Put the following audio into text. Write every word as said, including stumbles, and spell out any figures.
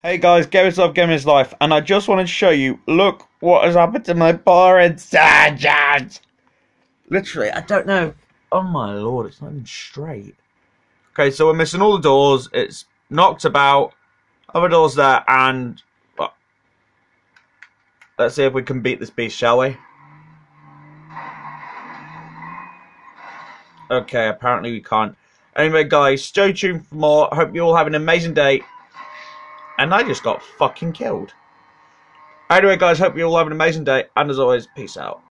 Hey guys, Gamer's Love, Gamer's Life, and I just wanted to show you, look what has happened to my Poor Insurgent! Literally, I don't know. Oh my lord, it's not even straight. Okay, so we're missing all the doors, it's knocked about, other doors there, and... Well, let's see if we can beat this beast, shall we? Okay, apparently we can't. Anyway guys, stay tuned for more, I hope you all have an amazing day. And I just got fucking killed. Anyway guys, hope you all have an amazing day, and as always, peace out.